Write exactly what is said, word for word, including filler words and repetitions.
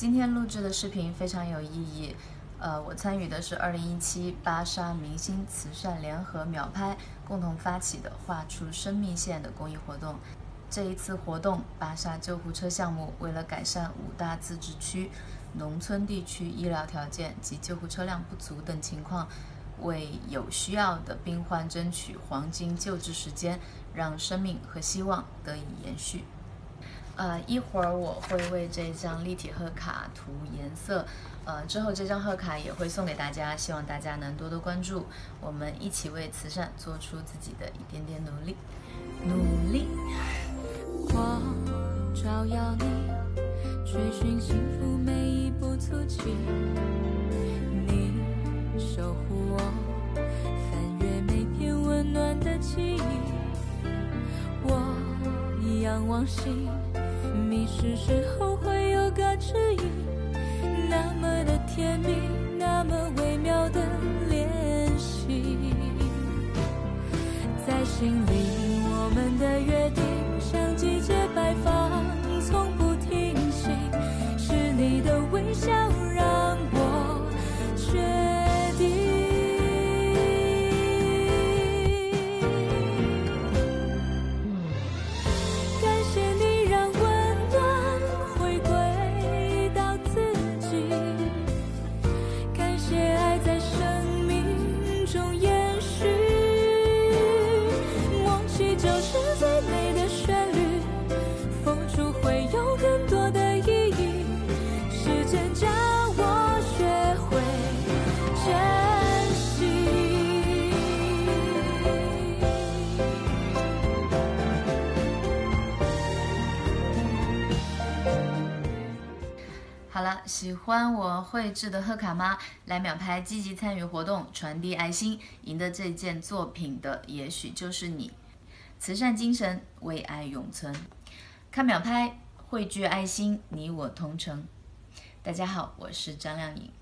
今天录制的视频非常有意义，呃，我参与的是二零一七巴沙明星慈善联合秒拍共同发起的画出生命线的公益活动。这一次活动，巴沙救护车项目为了改善五大自治区、农村地区医疗条件及救护车辆不足等情况，为有需要的病患争取黄金救治时间，让生命和希望得以延续。呃，一会儿我会为这张立体贺卡涂颜色，呃，之后这张贺卡也会送给大家，希望大家能多多关注，我们一起为慈善做出自己的一点点努力，努力。 光照耀你，追寻幸福每一步足迹，你守护我，翻阅每篇温暖的记忆，我仰望星，迷失时候会有个指引，那么的甜蜜，那么微妙的联系，在心里我们的约定像季节摆放，从不停息，是你的微笑让我确定。感谢你让温暖回归到自己，感谢爱在生命中延续，默契就是最美的旋律，付出会有更多的意义，时间教我学会珍惜。 好了，喜欢我绘制的贺卡吗？来秒拍积极参与活动，传递爱心，赢得这件作品的也许就是你。慈善精神，为爱永存。看秒拍，汇聚爱心，你我同城。大家好，我是张靓颖。